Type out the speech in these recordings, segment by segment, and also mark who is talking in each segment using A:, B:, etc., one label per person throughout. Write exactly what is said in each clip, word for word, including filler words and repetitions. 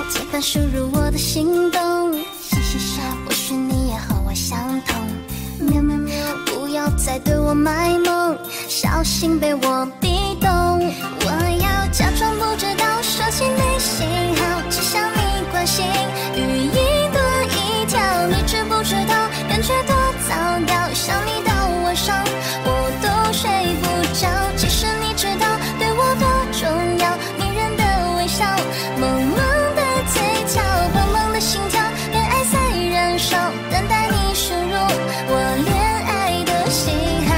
A: 键盘输入我的心动，嘻嘻笑，或许你也和我相同。喵喵喵，不要再对我卖萌，小心被我逼动。我要假装不知道，收起你信号，只想你关心。雨一多一条，你知不知道？感觉多糟糕，想你到晚上我都睡不着。其实你知道对我多重要，迷人的微笑，萌萌的嘴角，砰砰的心跳，跟爱在燃烧，等待你输入我恋爱的信号。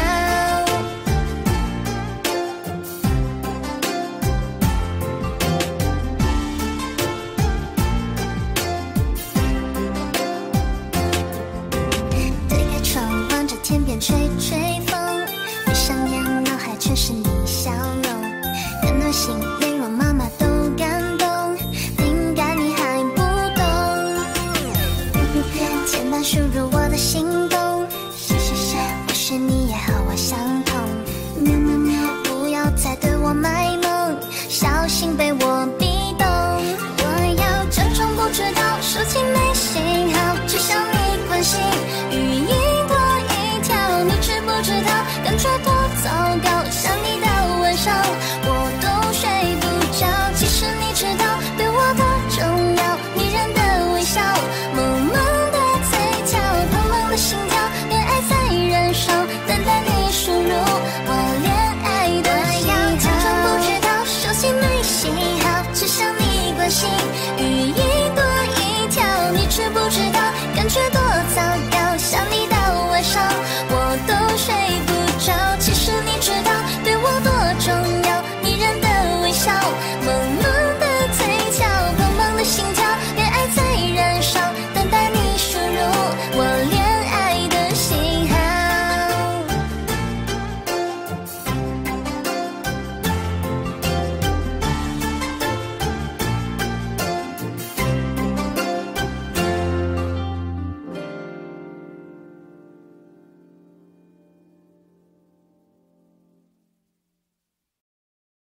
A: 推开窗，望着天边吹吹风，闭上眼，脑海全是你笑容，感动心连我妈妈都感动，灵感你还不懂。键盘输入我的心动，嘻嘻笑，或许你也和我相同。喵喵喵，不要再对我卖萌，小心被我逼动。我要假装不知道，手机没信号，只想你关心。语音多一条，你知不知道？感觉多糟糕，想你到晚上我都睡不着。其实你知道对我多重要，迷人的微笑，萌萌的嘴角，砰砰的心跳，恋爱在燃烧，等待你输入我恋爱的信号。我要假装不知道，手机没信号，只想你关心。语音多一条，你知不知道？感觉多糟糕，想你到晚上